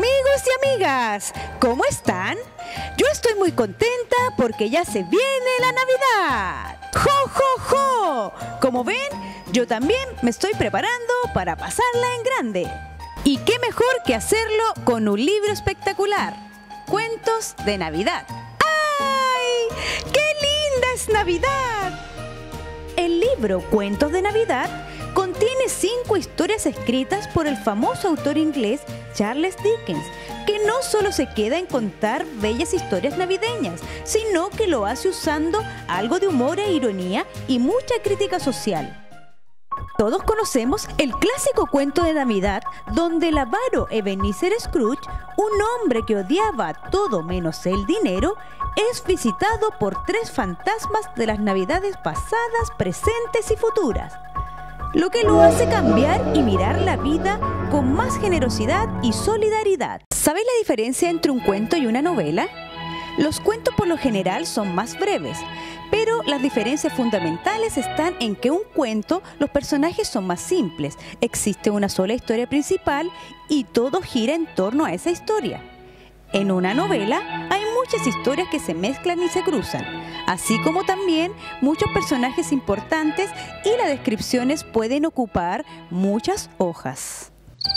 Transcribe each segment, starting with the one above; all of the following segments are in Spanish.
Amigos y amigas, ¿cómo están? Yo estoy muy contenta porque ya se viene la Navidad. ¡Jo, jo, jo! Como ven, yo también me estoy preparando para pasarla en grande. Y qué mejor que hacerlo con un libro espectacular, Cuentos de Navidad. ¡Ay! ¡Qué linda es Navidad! El libro Cuentos de Navidad contiene 5 historias escritas por el famoso autor inglés Charles Dickens, que no solo se queda en contar bellas historias navideñas, sino que lo hace usando algo de humor e ironía y mucha crítica social. Todos conocemos el clásico cuento de Navidad donde el avaro Ebenezer Scrooge, un hombre que odiaba todo menos el dinero, es visitado por 3 fantasmas de las navidades pasadas, presentes y futuras, lo que lo hace cambiar y mirar la vida con más generosidad y solidaridad. ¿Sabéis la diferencia entre un cuento y una novela? Los cuentos por lo general son más breves, pero las diferencias fundamentales están en que un cuento, los personajes son más simples, existe una sola historia principal y todo gira en torno a esa historia. En una novela hay muchas historias que se mezclan y se cruzan, así como también muchos personajes importantes y las descripciones pueden ocupar muchas hojas.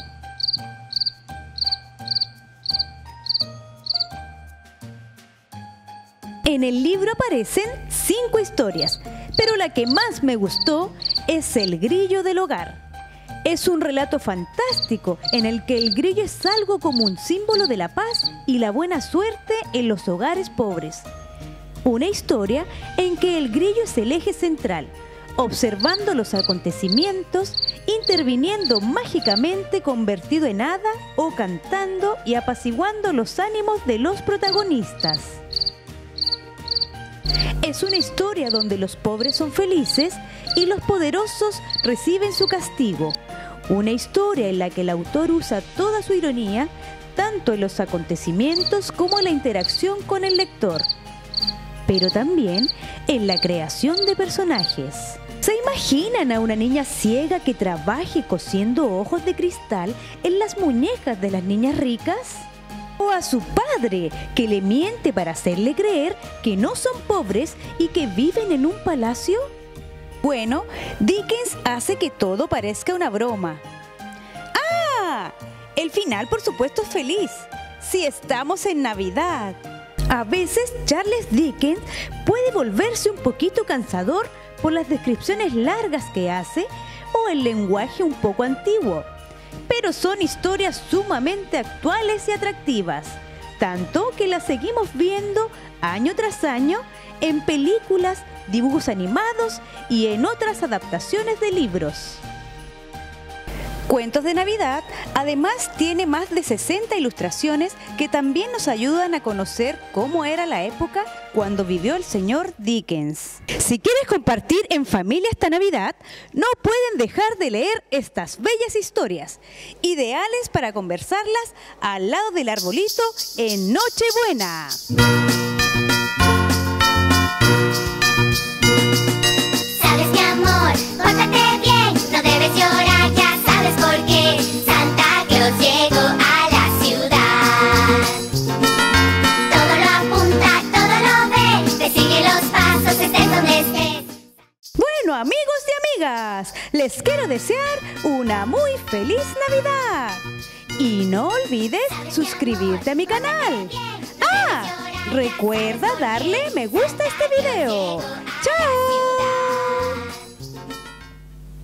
En el libro aparecen 5 historias, pero la que más me gustó es El grillo del hogar. Es un relato fantástico en el que el grillo es algo como un símbolo de la paz y la buena suerte en los hogares pobres. Una historia en que el grillo es el eje central, observando los acontecimientos, interviniendo mágicamente convertido en hada o cantando y apaciguando los ánimos de los protagonistas. Es una historia donde los pobres son felices y los poderosos reciben su castigo. Una historia en la que el autor usa toda su ironía, tanto en los acontecimientos como en la interacción con el lector, pero también en la creación de personajes. ¿Se imaginan a una niña ciega que trabaje cosiendo ojos de cristal en las muñecas de las niñas ricas? ¿O a su padre que le miente para hacerle creer que no son pobres y que viven en un palacio? Bueno, Dickens hace que todo parezca una broma. ¡Ah! El final, por supuesto, es feliz. Si estamos en Navidad. A veces Charles Dickens puede volverse un poquito cansador por las descripciones largas que hace o el lenguaje un poco antiguo. Pero son historias sumamente actuales y atractivas, tanto que las seguimos viendo año tras año en películas, dibujos animados y en otras adaptaciones de libros. Cuentos de Navidad además tiene más de 60 ilustraciones que también nos ayudan a conocer cómo era la época cuando vivió el señor Dickens. Si quieres compartir en familia esta Navidad, no pueden dejar de leer estas bellas historias, ideales para conversarlas al lado del arbolito en Nochebuena. Sabes, mi amor, pórtate bien, no debes llorar, ya sabes por qué. Santa Claus llegó a la ciudad. Todo lo apunta, todo lo ve, te sigue los pasos, estés donde estés. Bueno, amigos y amigas, les quiero desear una muy feliz Navidad. Y no olvides suscribirte a mi canal. ¡Ah! Recuerda darle me gusta a este video. ¡Chao!